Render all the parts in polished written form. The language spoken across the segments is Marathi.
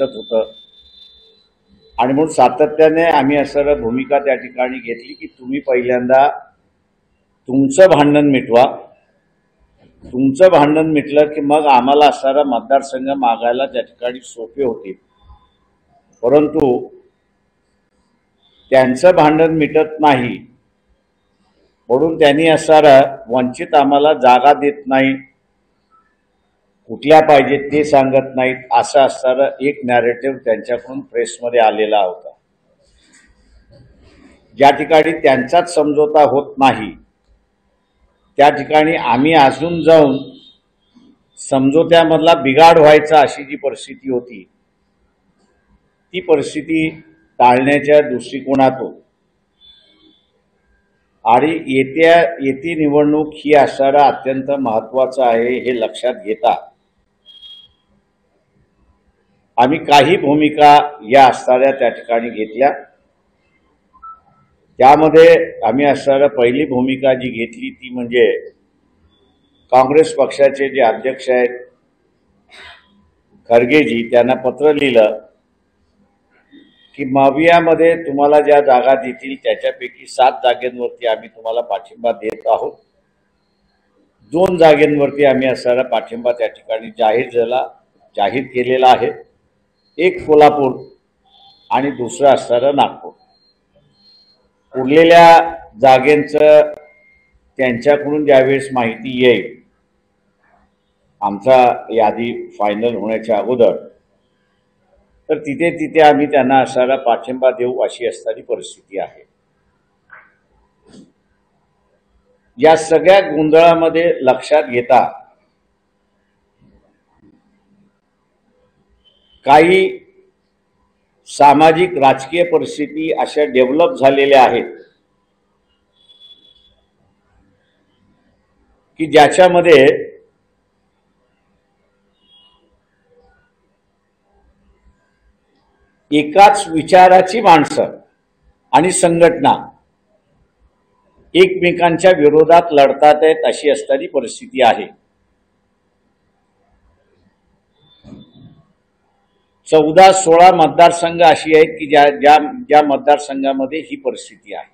होतं आणि म्हणून सातत्याने आम्ही असं भूमिका त्या ठिकाणी घेतली की तुम्ही पहिल्यांदा तुमचं भांडण मिटवा, तुमचं भांडण मिटलं की मग आम्हाला असणारा मतदारसंघ मागायला त्या ठिकाणी सोपे होतील। परंतु त्यांचं भांडण मिटत नाही म्हणून त्यांनी असणारा वंचित आम्हाला जागा देत नाही, कुठल्या पाहिजे ते सांगत नाहीत, असं असणारं एक नॅरेटिव्ह त्यांच्याकडून प्रेसमध्ये आलेला होता। ज्या ठिकाणी त्यांचाच समझोता होत नाही त्या ठिकाणी आम्ही अजून जाऊन समझोत्यामधला बिघाड व्हायचा अशी जी परिस्थिती होती ती परिस्थिती टाळण्याच्या दृष्टिकोनातून आणि येती निवडणूक ही असणारा अत्यंत महत्त्वाचं आहे हे लक्षात घेता आम्ही काही भूमिका या असणाऱ्या त्या ठिकाणी घेतल्या। त्यामध्ये आम्ही असणारा पहिली भूमिका जी घेतली ती म्हणजे काँग्रेस पक्षाचे जे अध्यक्ष आहेत खरगेजी त्यांना पत्र लिहिलं की मावियामध्ये तुम्हाला ज्या जागा देतील त्याच्यापैकी 7 जागांवरती आम्ही तुम्हाला पाठिंबा देत आहोत। 2 जागांवरती आम्ही असणारा पाठिंबा त्या ठिकाणी जाहीर केलेला आहे, एक कोल्हापूर आणि दुसरा असणारा नागपूर। उरलेल्या जागेंचं त्यांच्याकडून ज्यावेळेस माहिती येईल आमचा यादी फायनल होण्याच्या अगोदर तर तिथे आम्ही त्यांना असणारा पाठिंबा देऊ अशी असणारी परिस्थिती आहे। या सगळ्या गोंधळामध्ये लक्षात घेता काही सामाजिक राजकीय परिस्थिती अशा डेव्हलप झालेल्या आहेत की ज्याच्यामध्ये एकाच विचाराची माणसं आणि संघटना एकमेकांच्या विरोधात लढतात आहेत अशी असणारी परिस्थिती आहे। 14-16 मतदारसंघ अशी आहेत की ज्या मतदारसंघामध्ये ही परिस्थिती आहे।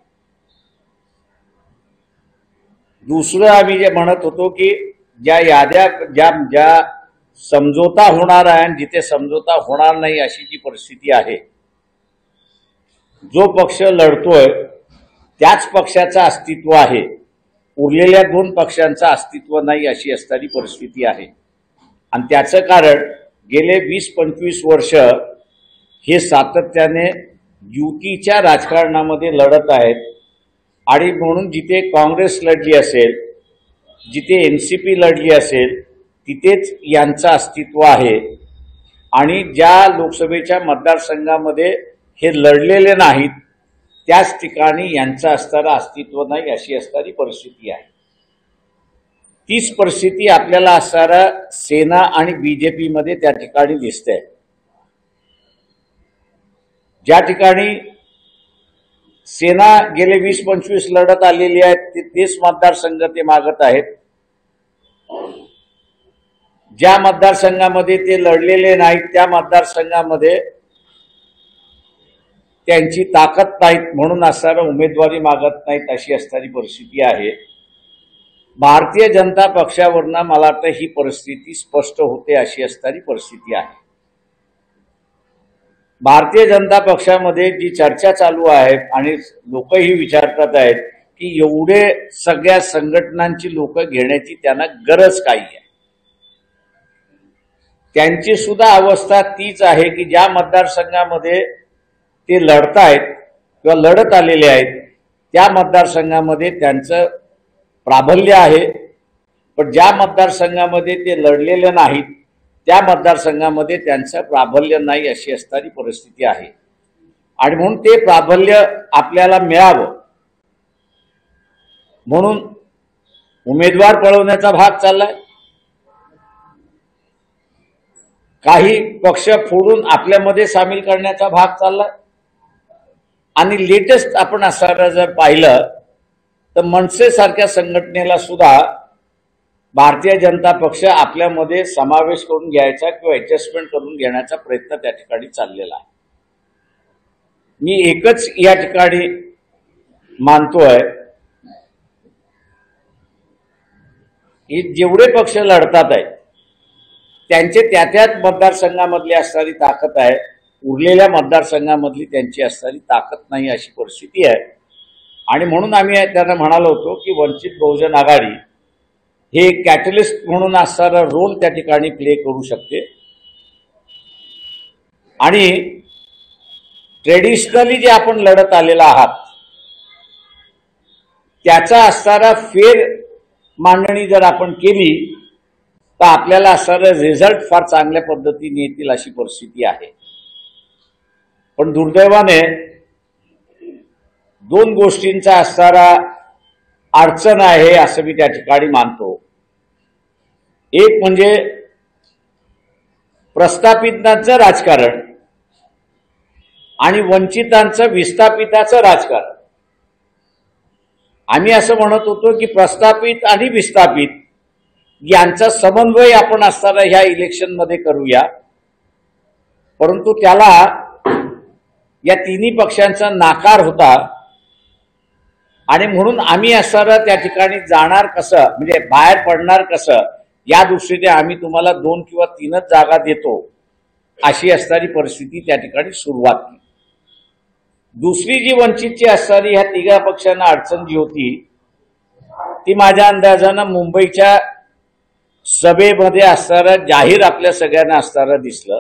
दुसरं आम्ही जे म्हणत होतो की ज्या याद्या ज्या समझोता होणार आहे आणि जिथे समझोता होणार नाही अशी जी परिस्थिती आहे, जो पक्ष लढतोय त्याच पक्षाचं अस्तित्व आहे, उरलेल्या 2 पक्षांचं अस्तित्व नाही अशी असणारी परिस्थिती आहे। आणि त्याचं कारण गेले 20-25 वर्ष हे सातत्याने युतीच्या राजकारणामध्ये लढत आहेत आणि म्हणून जिथे काँग्रेस लढली असेल, जिथे एनसीपी लढली असेल तिथेच यांचं अस्तित्व आहे आणि ज्या लोकसभेच्या मतदारसंघामध्ये हे लढलेले नाहीत त्याच ठिकाणी यांचं असणारं अस्तित्व नाही अशी असणारी परिस्थिती आहे। तीच परिस्थिती आपल्याला असणारा सेना आणि बीजेपी मध्ये त्या ठिकाणी दिसते। ज्या ठिकाणी सेना गेले 20-25 लढत आलेली आहेत तेच मतदारसंघ ते मागत आहेत, ज्या मतदारसंघामध्ये ते लढलेले नाहीत त्या मतदारसंघामध्ये त्यांची ताकद नाहीत म्हणून असणारा उमेदवारी मागत नाहीत अशी असणारी परिस्थिती आहे। भारतीय जनता पक्षावरनं मला वाटतं ही परिस्थिती स्पष्ट होते अशी असणारी परिस्थिती आहे। भारतीय जनता पक्षामध्ये जी चर्चा चालू आहे आणि लोकही विचारतात आहेत की एवढे सगळ्या संघटनांची लोक घेण्याची त्यांना गरज काय आहे। त्यांची सुद्धा अवस्था तीच आहे की ज्या मतदारसंघामध्ये ते लढतायत किंवा लढत आलेले आहेत त्या मतदारसंघामध्ये त्यांचं प्राबल्य आहे, पण ज्या मतदारसंघामध्ये ते लढलेले नाहीत त्या मतदारसंघामध्ये त्यांचं प्राबल्य नाही अशी असणारी परिस्थिती आहे। आणि म्हणून ते प्राबल्य आपल्याला मिळावं म्हणून उमेदवार पळवण्याचा भाग चाललाय, काही पक्ष फोडून आपल्यामध्ये सामील करण्याचा भाग चाललाय। आणि लेटेस्ट आपण असं जर पाहिलं तर मनसे सारख्या संघटनेला सुद्धा भारतीय जनता पक्ष आपल्यामध्ये समावेश करून घ्यायचा किंवा ऍडजस्टमेंट करून घेण्याचा प्रयत्न त्या ठिकाणी चाललेला आहे. मी एकच या ठिकाणी मानतोय की जेवढे पक्ष लढतात आहेत त्यांचे त्याच मतदारसंघामधली असणारी ताकद आहे, उरलेल्या मतदारसंघामधली त्यांची असणारी ताकद नाही अशी परिस्थिती आहे. आणि म्हणून आम्ही त्यांना म्हणालो होतो की वंचित बहुजन आघाडी हे कॅटलिस्ट म्हणून असणारा रोल त्या ठिकाणी प्ले करू शकते आणि ट्रेडिशनली जे आपण लढत आलेला आहात त्याचा असणारा फेर मांडणी जर आपण केली तर आपल्याला असणारे रिझल्ट फार चांगल्या पद्धतीने येतील अशी परिस्थिती आहे. पण दुर्दैवाने दोन गोष्टींचा असणारा अडचण आहे असं मी त्या ठिकाणी मानतो. एक म्हणजे प्रस्थापितांचं राजकारण आणि वंचितांचं विस्थापिताचं राजकारण. आम्ही असं म्हणत होतो की प्रस्थापित आणि विस्थापित यांचा समन्वय आपण असताना ह्या इलेक्शनमध्ये करूया, परंतु त्याला या तिन्ही पक्षांचा नाकार होता आणि म्हणून आम्ही असताना त्या ठिकाणी जाणार कसं, म्हणजे बाहेर पडणार कसं, या दृष्टीने आम्ही तुम्हाला 2 किंवा 3च जागा देतो अशी असणारी परिस्थिती त्या ठिकाणी सुरुवात केली. दुसरी जी वंचितची असणारी ह्या तिघा पक्षांना अडचण जी होती ती माझ्या अंदाजानं मुंबईच्या सभेमध्ये असणारं जाहीर आपल्या सगळ्यांना असणारं दिसलं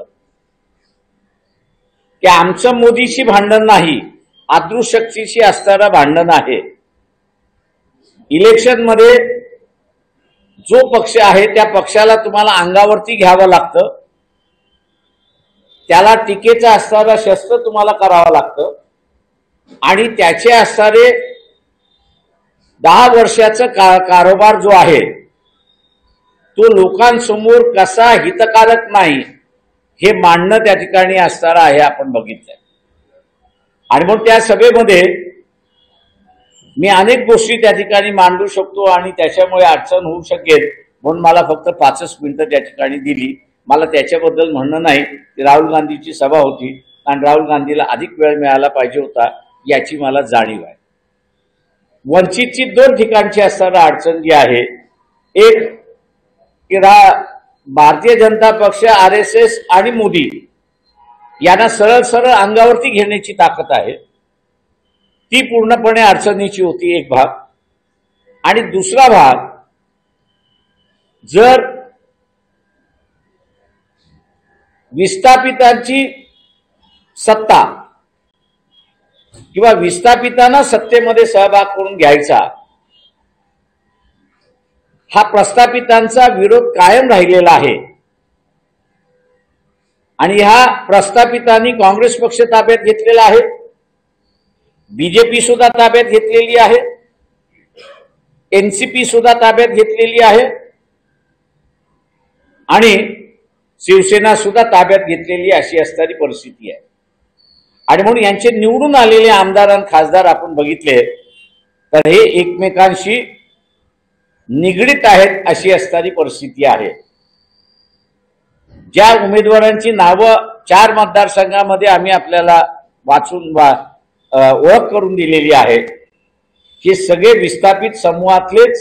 की आमचं मोदीशी भांडण नाही, अदृश्यशक्तीशी असणारं भांडण आहे. इलेक्शनमध्ये जो पक्ष आहे त्या पक्षाला तुम्हाला अंगावरती घ्यावं लागतं, त्याला टीकेचं असणारं शस्त्र तुम्हाला करावं लागतं आणि त्याचे असणारे 10 वर्षाचा कारोबार जो आहे तो लोकांसमोर कसा हितकारक नाही हे मांडणं त्या ठिकाणी असणारं आहे, आपण बघितलंय. आणि म्हणून त्या सभेमध्ये मी अनेक गोष्टी त्या ठिकाणी मांडू शकतो आणि त्याच्यामुळे अडचण होऊ शकेल म्हणून मला फक्त 5च मिनिटं त्या ठिकाणी दिली. मला त्याच्याबद्दल म्हणणं नाही की राहुल गांधीची सभा होती आणि राहुल गांधीला अधिक वेळ मिळाला पाहिजे होता याची मला जाणीव आहे. वंचितची 2 ठिकाणची असणारी अडचण जी आहे, एक की भारतीय जनता पक्ष, RSS आणि मोदी यांना सरळ सरळ अंगावरती घेण्याची ताकद आहे, ती पूर्णपणे अडचणीची होती एक भाग. आणि दुसरा भाग, जर विस्थापितांची सत्ता किंवा विस्थापितांना सत्तेमध्ये सहभाग करून घ्यायचा, हा प्रस्थापितांचा विरोध कायम राहिलेला आहे. आणि ह्या प्रस्थापितांनी काँग्रेस पक्ष ताब्यात घेतलेला आहे, बीजेपी सुद्धा ताब्यात घेतलेली आहे, एनसीपी सुद्धा ताब्यात घेतलेली आहे आणि शिवसेना सुद्धा ताब्यात घेतलेली अशी असणारी परिस्थिती आहे. आणि म्हणून यांचे निवडून आलेले आमदार आणि खासदार आपण बघितले तर हे एकमेकांशी निगडीत आहेत अशी असणारी परिस्थिती आहे. ज्या उमेदवारांची नावं 4 मतदारसंघामध्ये आम्ही आपल्याला वाचून ओळख करून दिलेली आहे, हे सगळे विस्थापित समूहातलेच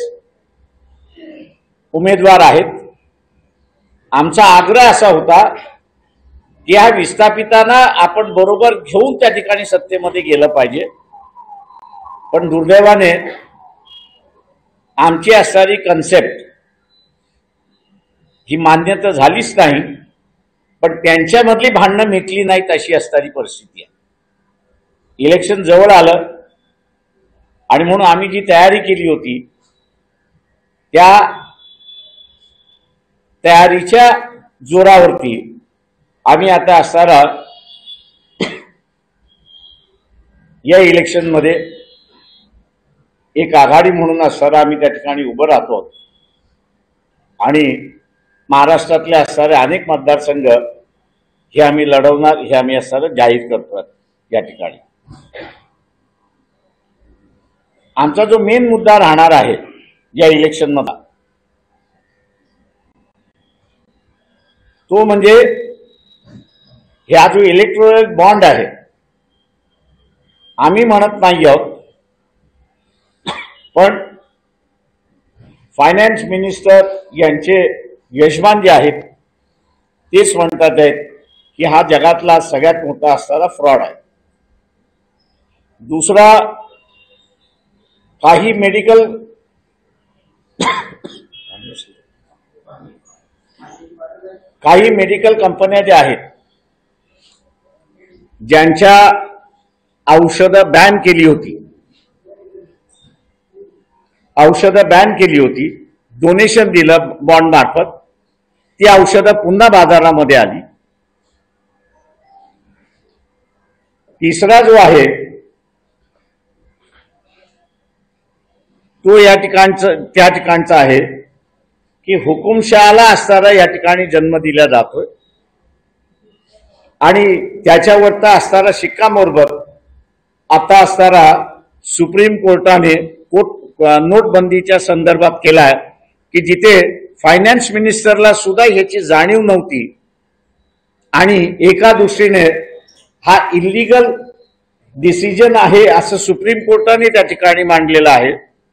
उमेदवार आहेत. आमचा आग्रह असा होता की ह्या विस्थापितांना आपण बरोबर घेऊन त्या ठिकाणी सत्तेमध्ये गेलं पाहिजे, पण दुर्दैवाने आमची असणारी कन्सेप्ट ही मान्य तर झालीच नाही, पण त्यांच्यामधली भांडणं मिटली नाहीत अशी असणारी परिस्थिती आहे. इलेक्शन जवळ आलं आणि म्हणून आम्ही जी तयारी केली होती त्या तयारीच्या जोरावरती आम्ही आता असणारा या इलेक्शनमध्ये एक आघाडी म्हणून असणारा आम्ही त्या ठिकाणी उभं राहतो आणि महाराष्ट्रातले असणारे अनेक मतदारसंघ हे आम्ही लढवणार, हे आम्ही असणारं जाहीर करतो या ठिकाणी. आमचा जो मेन मुद्दा राहणार आहे या इलेक्शनमध्ये तो म्हणजे हा जो इलेक्ट्रोरल बॉन्ड आहे, आम्ही म्हणत नाही आहोत, पण फायनान्स मिनिस्टर यांचे यजमान जे आहेत तेच म्हणतात आहेत की हा जगातला सगळ्यात मोठा असणारा फ्रॉड आहे. दुसरा, काही मेडिकल कंपन्या ज्या आहेत ज्यांच्या औषधं बॅन केली होती, डोनेशन दिलं बॉन्ड मार्फत, ती औषधं पुन्हा बाजारामध्ये आली. तिसरा जो आहे तो त्या ठिकाणचा आहे की हुकुमशहाला असणारा या ठिकाणी जन्म दिला जातोय आणि त्याच्यावरचा असणारा शिक्कामोर्तब आता असणारा सुप्रीम कोर्टाने नोटबंदीच्या संदर्भात केलाय की जिथे फायनान्स मिनिस्टरला सुद्धा ह्याची जाणीव नव्हती आणि एका दृष्टीने हा इल्लीगल डिसिजन आहे असं सुप्रीम कोर्टाने त्या ठिकाणी मांडलेलं आहे.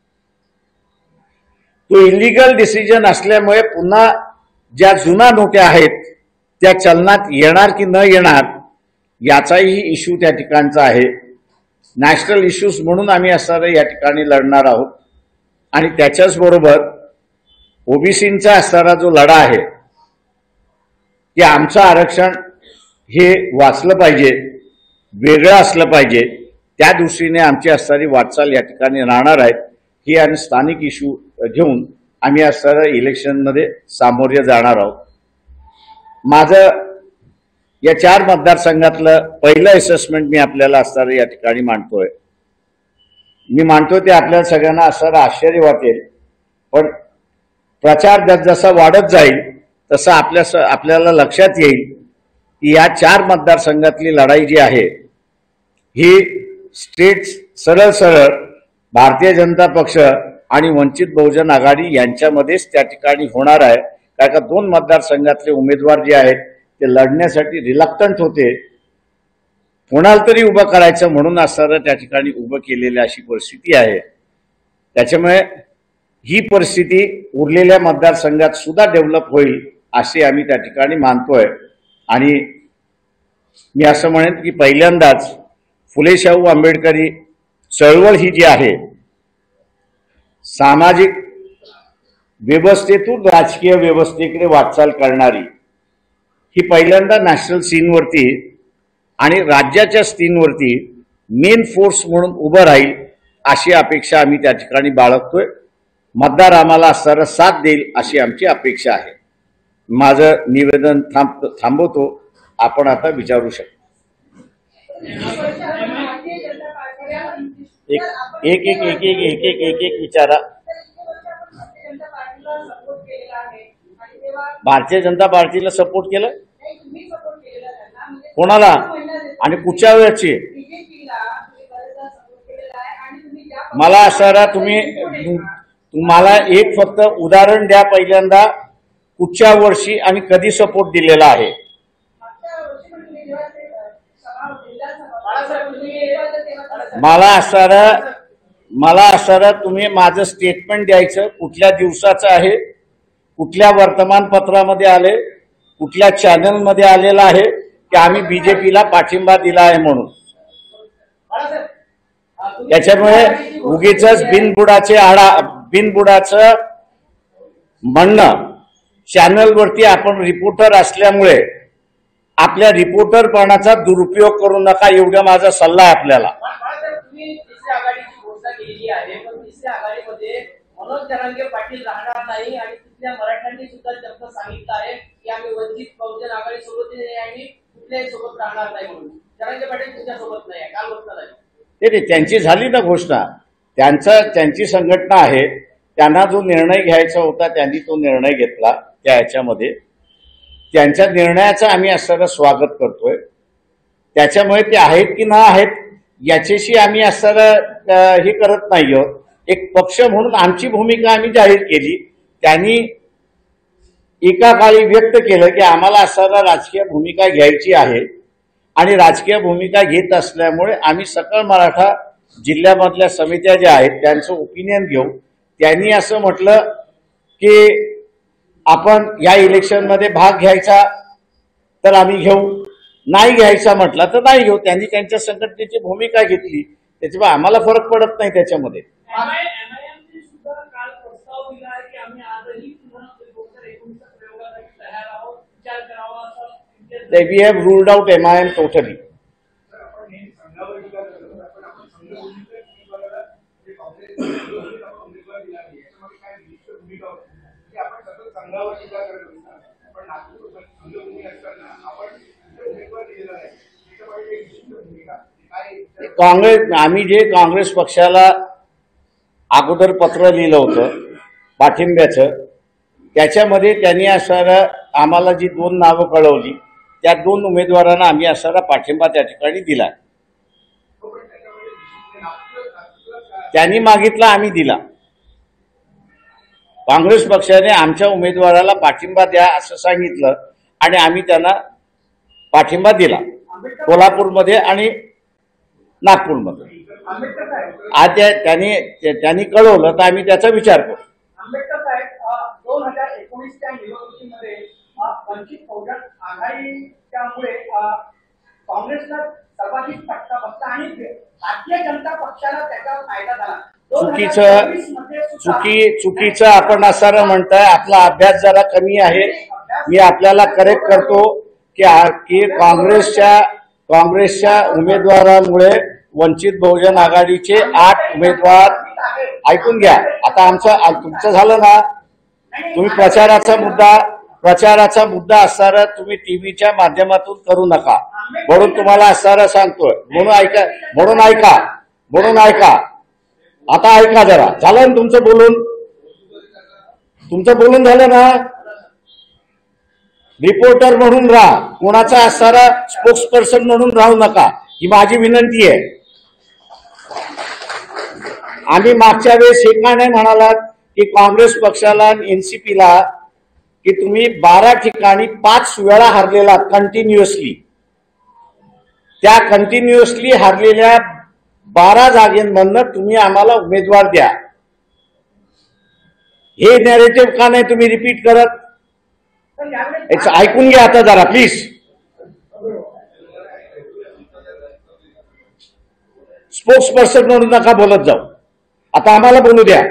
तो इल्लीगल डिसिजन असल्यामुळे पुन्हा ज्या जुना नोटा आहेत त्या चलनात येणार की न येणार याचाही इश्यू त्या ठिकाणचा आहे. नॅशनल इश्यूज म्हणून आम्ही असणारा या ठिकाणी लढणार आहोत आणि त्याच्याच बरोबर ओबीसींचा असणारा जो लढा आहे की आमचं आरक्षण हे वाचलं पाहिजे, वेगळं असलं पाहिजे, त्या दृष्टीने आमची असणारी वाटचाल या ठिकाणी राहणार आहे. ही आणि स्थानिक इश्यू घेऊन आम्ही असणाऱ्या इलेक्शनमध्ये सामोरे जाणार आहोत. माझं या 4 मतदारसंघातलं पहिलं असेसमेंट मी आपल्याला असणारं या ठिकाणी मांडतोय. मी मांडतो ते आपल्याला सगळ्यांना असणारं आश्चर्य वाटेल, पण प्रचार जसा वाढत जाईल तसं आपल्याला लक्षात येईल की या 4 मतदारसंघातली लढाई जी आहे ही स्टेट सरळ भारतीय जनता पक्ष आणि वंचित बहुजन आघाडी यांच्यामध्येच त्या ठिकाणी होणार आहे. कारण का 2 मतदारसंघातले उमेदवार जे आहेत ते लढण्यासाठी रिलक्टंट होते, कोणाला तरी उभं करायचं म्हणून असणारं त्या ठिकाणी उभं केलेली अशी परिस्थिती आहे. त्याच्यामुळे ही परिस्थिती उरलेल्या मतदारसंघात सुद्धा डेव्हलप होईल असे आम्ही त्या ठिकाणी मानतोय. आणि मी असं म्हणेन की पहिल्यांदाच फुले शाहू आंबेडकरी चळवळ ही जी आहे सामाजिक व्यवस्थेतून राजकीय व्यवस्थेकडे वाटचाल करणारी, ही पहिल्यांदा नॅशनल सीनवरती आणि राज्याच्या सीनवरती मेन फोर्स म्हणून उभं राहील अशी अपेक्षा आम्ही त्या ठिकाणी बाळगतोय. मतदार आम्हाला असणारा साथ देईल अशी आमची अपेक्षा आहे. माझं निवेदन थांबवतो. आपण आता विचारू शकता. एक विचारा. भारतीय जनता पार्टीला सपोर्ट केलं कोणाला आणि कुठच्या वेळची? मला असणारा तुम्हाला एक फक्त उदाहरण द्या पहिल्यांदा, कुठच्या वर्षी आणि कधी सपोर्ट दिलेला आहे? मला असणारा तुम्ही माझं स्टेटमेंट द्यायचं, कुठल्या दिवसाचं आहे, कुठल्या वर्तमानपत्रामध्ये आले, कुठल्या चॅनलमध्ये आलेलं आहे की आम्ही बीजेपीला पाठिंबा दिला आहे म्हणून. त्याच्यामुळे उगीच बिनबुडाचं म्हणणं चॅनलवरती आपण रिपोर्टर असल्यामुळे आपल्या रिपोर्टरपणाचा दुरुपयोग करू नका, एवढा माझा सल्ला आहे आपल्याला. तिसऱ्या आघाडीची घोषणा केलेली आहे, पण तिसऱ्या आघाडीमध्ये मनोज जरांगे पाटील राहणार नाही आणि तिथल्या मराठ्यांनी सुद्धा त्यांना सांगितलं आहे की आम्ही वंचित बहुजन आघाडी सोबत आणि कुठल्याही सोबत राहणार नाही म्हणून. जरांगे पाटील तुमच्या सोबत नाही, काल घोषणा झाली. ते त्यांची झाली ना घोषणा, त्यांची संघटना आहे, त्यांना जो निर्णय घ्यायचा होता त्यांनी तो निर्णय घेतला. त्या ह्याच्यामध्ये त्यांच्या निर्णयाचं आम्ही असणारं स्वागत करतोय. त्याच्यामुळे ते आहेत की ना आहेत याच्याशी आम्ही असणारं हे करत नाही आहोत. एक पक्ष म्हणून आमची भूमिका आम्ही जाहीर केली. त्यांनी एका काळी व्यक्त केलं की आम्हाला असणारा राजकीय भूमिका घ्यायची आहे आणि राजकीय भूमिका घेत असल्यामुळे आम्ही सकल मराठा जिल्ह्यामधल्या समित्या ज्या आहेत त्यांचं ओपिनियन घेऊ. त्यांनी असं म्हटलं की आपण या इलेक्शनमध्ये भाग घ्यायचा तर आम्ही घेऊ, नाही घ्यायचा म्हटला तर नाही घेऊ. त्यांनी त्यांच्या संघटनेची भूमिका घेतली, त्याच्यामुळे आम्हाला फरक पडत नाही त्याच्यामध्ये. MIM सुद्धा काल प्रस्ताव दिला आहे की आम्ही आजही पुन्हा 2019 प्रयोगासाठी तयार आहोत, विचार करावा असं. We have ruled out MIM totally. Congress आम्ही जे काँग्रेस पक्षाला अगोदर पत्र लिहिलं होतं पाठिंब्याचं, त्याच्यामध्ये त्यांनी असणारा आम्हाला जी 2 नावं कळवली त्या 2 उमेदवारांना आम्ही असणारा पाठिंबा त्या ठिकाणी दिला. त्यांनी मागितला, आम्ही दिला. काँग्रेस पक्षाने आमच्या उमेदवाराला पाठिंबा द्या असं सांगितलं आणि आम्ही त्यांना पाठिंबा दिला कोल्हापूरमध्ये आणि नागपूरमध्ये. आज त्यांनी कळवलं तर आम्ही त्याचा विचार करू. आंबेडकर साहेब 2019च्या निवडणुकीमध्ये वंचित बहुजन आघाडीच्यामुळे काँग्रेसला सर्वाधिक फटका बसला आणि भारतीय जनता पक्षाला त्याचा फायदा झाला. चुकीचं आपण असं म्हणताय. आपला अभ्यास जरा कमी आहे. मी आपल्याला करेक्ट करतो की काँग्रेसच्या उमेदवारामुळे वंचित बहुजन आघाडीचे 8 उमेदवार, ऐकून घ्या आता तुमचं झालं ना. तुम्ही प्रचाराचा मुद्दा असणारा तुम्ही टीव्हीच्या माध्यमातून करू नका म्हणून तुम्हाला असणारा सांगतोय. म्हणून ऐका आता ऐका जरा. झालं ना तुमचं बोलून झालं ना. रिपोर्टर म्हणून राहा, कोणाचा असणारा स्पोक्सपर्सन म्हणून राहू नका, ही माझी विनंती आहे. आम्ही मागच्या वेळेस हे का नाही म्हणालात की काँग्रेस पक्षाला एनसीपीला की तुम्ही 12 ठिकाणी 5 वेळा हरलेला कंटिन्युअसली. त्या कंटिन्युअसली हरलेल्या 12 जागेंमधनं तुम्ही आम्हाला उमेदवार द्या. हे नॅरेटिव्ह का नाही तुम्ही रिपीट करत? ऐकून घ्या आता जरा प्लीज. स्पोक्सपर्सन म्हणून नका बोलत जाऊ. आता आम्हाला बोलू द्या.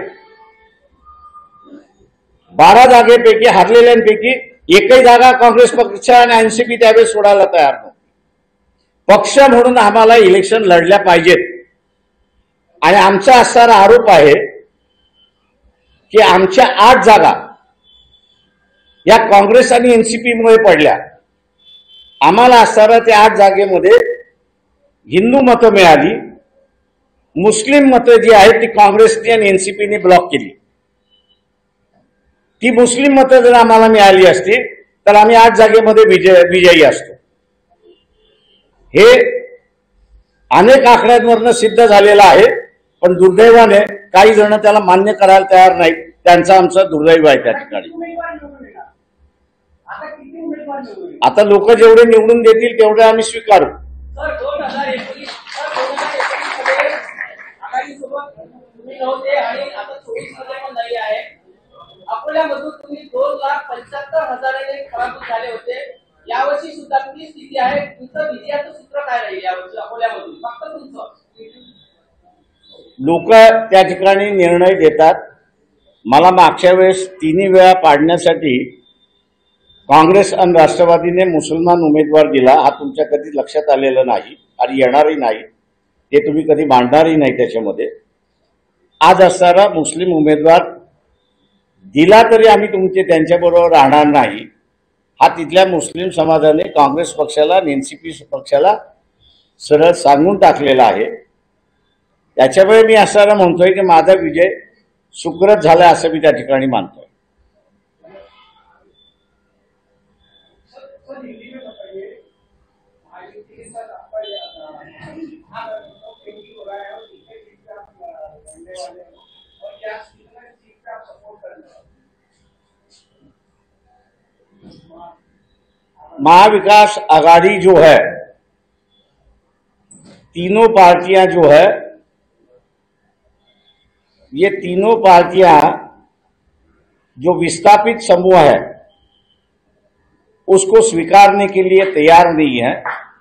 12 जागेपैकी हरलेल्यांपैकी एकही जागा काँग्रेस पक्ष आणि एनसीपी त्यावेळेस सोडायला तयार नव्हती. पक्ष म्हणून आम्हाला इलेक्शन लढल्या पाहिजेत. आणि आमचा असणारा आरोप आहे की आमच्या 8 जागा या काँग्रेस आणि एनसीपीमुळे पडल्या. आम्हाला असणारा त्या 8 जागेमध्ये हिंदू मतं मिळाली, मुस्लिम मतं जी आहेत ती काँग्रेसने आणि एनसीपीने ब्लॉक केली. ती मुस्लिम मतं जर आम्हाला मिळाली असती तर आम्ही 8 जागेमध्ये विजयी असतो. हे अनेक आकड्यांवरनं सिद्ध झालेलं आहे. पण दुर्दैवाने काही जण त्याला मान्य करायला तयार नाहीत. त्यांचं आमचं दुर्दैव आहे त्या ठिकाणी. आता लोक जेवढे निवडून देतील तेवढे आम्ही स्वीकारू. अकोल्यामधून तुम्ही 2,75,000 पराभूत झाले होते. यावर्षी सुद्धा ती स्थिती आहे. तुमचं विजयाचं सूत्र काय राहील यावर्षी अकोल्यामधून? फक्त तुमचं. लोक त्या ठिकाणी निर्णय देतात. मला मागच्या वेळेस 3 वेळा पाडण्यासाठी काँग्रेस आणि राष्ट्रवादीने मुसलमान उमेदवार दिला. हा तुमच्या कधी लक्षात आलेला नाही आणि येणारही नाही. ते तुम्ही कधी मांडणारही नाही त्याच्यामध्ये. आज असणारा मुस्लिम उमेदवार दिला तरी आम्ही त्यांच्याबरोबर राहणार नाही. हा तिथल्या मुस्लिम समाजाने काँग्रेस पक्षाला आणि एनसीपी पक्षाला सरळ सांगून टाकलेला आहे. त्याच्यामुळे मी असणारा म्हणतोय की माझा विजय सुकृत झाला असं मी त्या ठिकाणी मानतोय. महाविकास आघाड़ी जो है, तीनों पार्टियां जो है, ये तीनों पार्टियां जो विस्थापित समूह है उसको स्वीकारने के लिए तैयार नहीं है।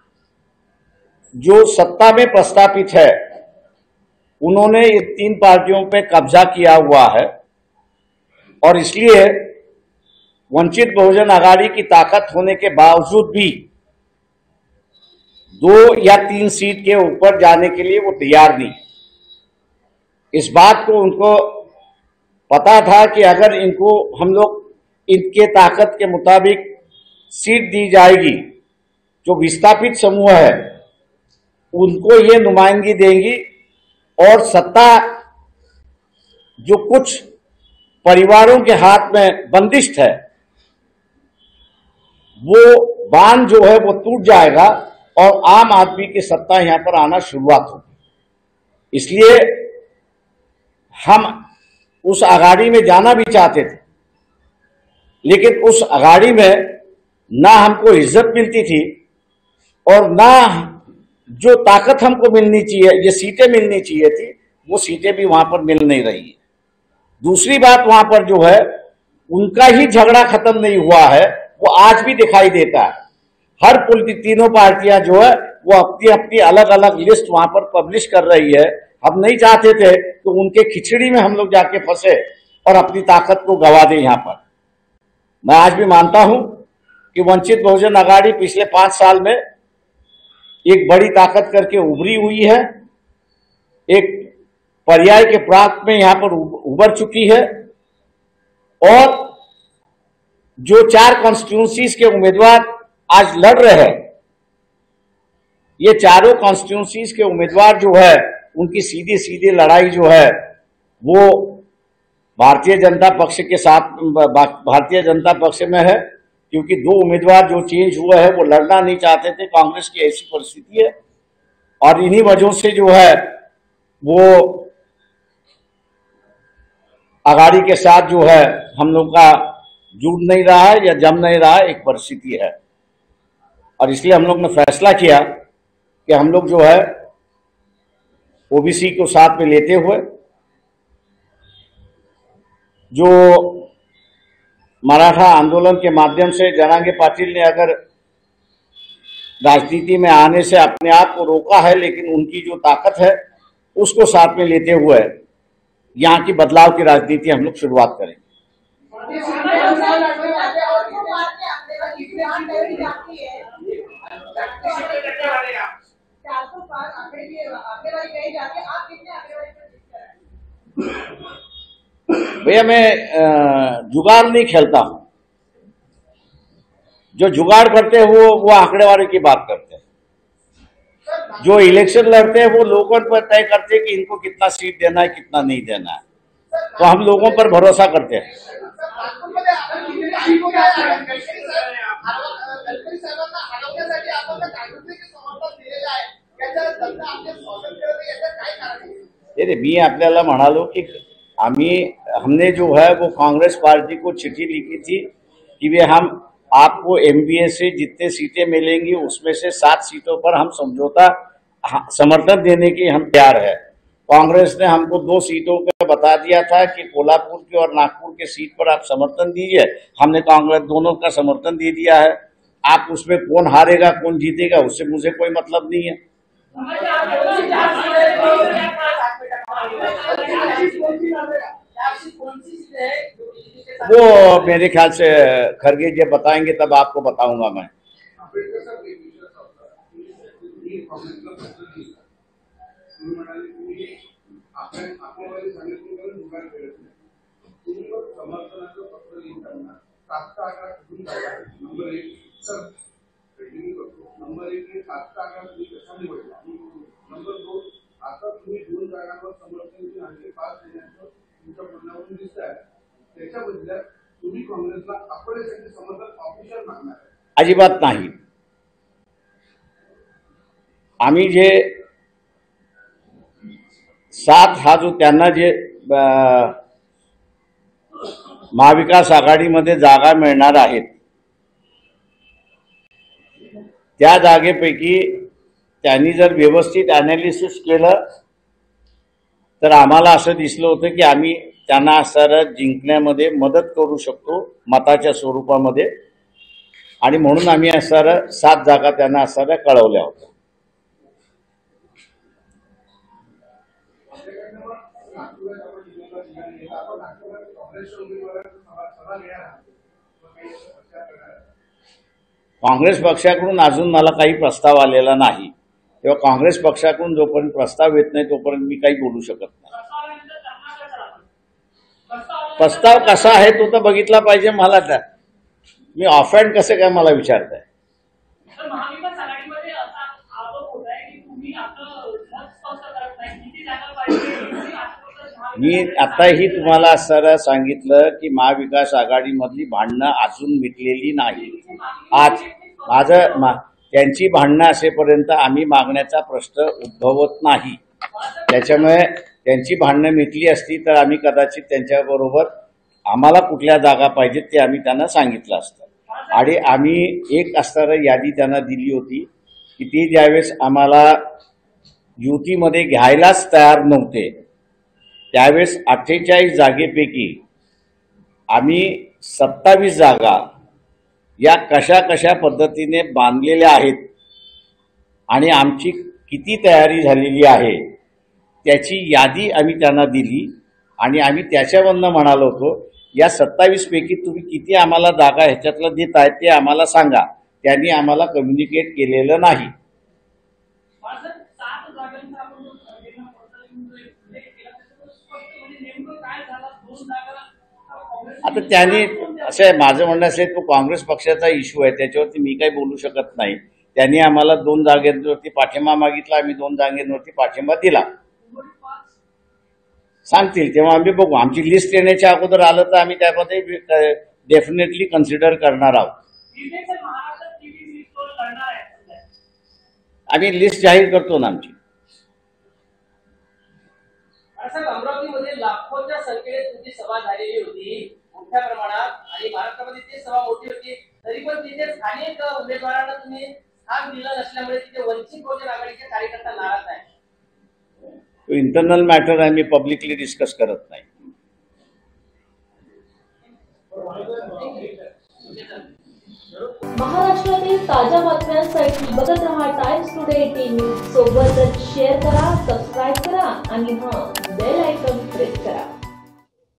जो सत्ता में प्रस्तापित है उन्होंने ये तीन पार्टियों पे कब्जा किया हुआ है और इसलिए वंचित बहुजन आघाड़ी की ताकत होने के बावजूद भी 2 या 3 सीट के ऊपर जाने के लिए वो तैयार नहीं। इस बात को उनको पता था कि अगर इनको हम लोग इनके ताकत के मुताबिक सीट दी जाएगी, जो विस्थापित समूह है उनको ये नुमाइंदगी देंगी और सत्ता जो कुछ परिवारों के हाथ में बंदिश है वो बांध जो है वो टूट जाएगा और आम आदमी की सत्ता यहां पर आना शुरुआत होगी। इसलिए हम उस आघाड़ी में जाना भी चाहते थे, लेकिन उस आघाड़ी में ना हमको इज्जत मिलती थी और ना जो ताकत हमको मिलनी चाहिए, ये सीटें मिलनी चाहिए थी, वो सीटें भी वहां पर मिल नहीं रही है। दूसरी बात, वहां पर जो है उनका ही झगड़ा खत्म नहीं हुआ है, वो आज भी दिखाई देता है। हर तीनों पार्टियां जो है वो अपनी अपनी अलग अलग लिस्ट वहां पर पब्लिश कर रही है। हम नहीं चाहते थे कि उनके खिचड़ी में हम लोग जाके फंसे और अपनी ताकत को गवा दें। यहां पर मैं आज भी मानता हूं कि वंचित बहुजन आघाड़ी पिछले 5 साल में एक बड़ी ताकत करके उभरी हुई है, एक पर्याय के प्रांत में यहां पर उभर चुकी है और जो 4 कॉन्स्टिट्यूंसीज के उम्मीदवार आज लड़ रहे हैं, ये चारों कॉन्स्टिट्यूंसीज के उम्मीदवार जो है उनकी सीधी सीधी लड़ाई जो है वो भारतीय जनता पक्ष के साथ, भारतीय जनता पक्ष में है, क्योंकि 2 उम्मीदवार जो चेंज हुए हैं वो लड़ना नहीं चाहते थे। कांग्रेस की ऐसी परिस्थिति है और इन्हीं वजहों से जो है वो आघाड़ी के साथ जो है हम लोग का जुड़ नहीं रहा है या जम नहीं रहा है, एक परिस्थिति है। और इसलिए हम लोग ने फैसला किया कि हम लोग जो है ओबीसी को साथ में लेते हुए, जो मराठा आंदोलन के माध्यम से जरांगे पाटिल ने अगर राजनीति में आने से अपने आप को रोका है, लेकिन उनकी जो ताकत है उसको साथ में लेते हुए यहाँ की बदलाव की राजनीति हम लोग शुरुआत करेंगे। भैया मैं जुगाड़ नहीं खेलता हूं। जो जुगाड़ करते हैं वो आंकड़ेवारी की बात करते हैं। जो इलेक्शन लड़ते हैं वो लोगों पर तय करते हैं कि इनको कितना सीट देना है, कितना नहीं देना है। तो हम लोगों पर भरोसा करते हैं। मी आपल्याला म्हणालो कि हमने जो है वो कांग्रेस पार्टी को चिट्ठी लिखी थी कि वे हम आपको एमबीए से जितने सीटें मिलेंगी उसमें से 7 सीटों पर हम समझौता समर्थन देने के हम तैयार है। कांग्रेस ने हमको 2 सीटों पे बता दिया था कि कोल्हापुर की और नागपुर के सीट पर आप समर्थन दीजिए। हमने कांग्रेस दोनों का समर्थन दे दिया है। आप उसमें कौन हारेगा कौन जीतेगा उससे मुझे कोई मतलब नहीं है। वो मेरे ख्याल से खरगे जी बताएंगे तब आपको बताऊंगा मैं। अजिबात नाही। आम्ही जे 7 हा जो त्यांना जे महाविकास आघाडीमध्ये जागा मिळणार आहेत त्या जागेपैकी त्यांनी जर व्यवस्थित ॲनालिसिस केलं तर आम्हाला असं दिसलं होतं की आम्ही त्यांना असं जिंकण्यामध्ये मदत करू शकतो मताच्या स्वरूपामध्ये, आणि म्हणून आम्ही असं 7 जागा त्यांना असं कळवल्या होत्या. काँग्रेस पक्षाकडून अजून मला काही प्रस्ताव आलेला नाही, तेव्हा काँग्रेस पक्षाकडून जोपर्यंत प्रस्ताव येत नाही तोपर्यंत मी काही बोलू शकत नाही. प्रस्ताव कसा आहे तो तर बघितला पाहिजे मला. तर मी ऑफहँड कसं काय मला विचारताय? मी आताही तुम्हाला सरळ सांगितलं की महाविकास आघाडीमधली भांडणं अजून मिटलेली नाही. आज त्यांची भांडणं असेपर्यंत आम्ही मागण्याचा प्रश्न उद्भवत नाही. त्याच्यामुळे त्यांची भांडणं मिटली असती तर आम्ही कदाचित त्यांच्याबरोबर आम्हाला कुठल्या जागा पाहिजेत ते आम्ही त्यांना सांगितलं असतं. आणि आम्ही एक असणारी यादी त्यांना दिली होती की ती ज्यावेळेस आम्हाला युतीमध्ये घ्यायलाच तयार नव्हते त्यावेळेस 48 जागेपैकी आम्ही 27 जागा या कशा कशा पद्धतीने बांधलेल्या आहेत आणि आमची किती तयारी झालेली आहे त्याची यादी आम्ही त्यांना दिली. आणि आम्ही त्याच्यावरनं म्हणालो होतो या 27 पैकी तुम्ही किती आम्हाला जागा ह्याच्यातलं देत आहेत ते आम्हाला सांगा. त्यांनी आम्हाला कम्युनिकेट केलेलं नाही. आता त्यांनी असं आहे, माझं म्हणणं असेल तो काँग्रेस पक्षाचा इश्यू आहे त्याच्यावरती मी काही बोलू शकत नाही. त्यांनी आम्हाला 2 जागेवरती पाठिंबा मागितला, आम्ही 2 जागेवरती पाठिंबा दिला. सांगतील तेव्हा आम्ही बघू. आमची लिस्ट येण्याच्या अगोदर आलं तर आम्ही त्यामध्ये डेफिनेटली कन्सिडर करणार आहोत. आम्ही लिस्ट जाहीर करतो ना आमची. अमरावतीमध्ये लाखोच्या संख्येने तुमची सभा झालेली होती मोठ्या प्रमाणात, आणि महाराष्ट्रामध्ये ती सभा मोठी होती, तरी पण तिथे स्थानिक उमेदवारांना तुम्ही स्थान दिलं नसल्यामुळे तिथे वंचित बहुजन आघाडीचे कार्यकर्ता नाराज आहेत. इंटरनल मॅटर आम्ही पब्लिकली डिस्कस करत नाही. महाराष्ट्रातील ताज्या बातम्यांसाठी बघत रहा टाइम्स टुडे 18 न्यूज. सोबतच शेअर करा, सबस्क्राईब करा आणि बेल आयकॉन प्रेस करा.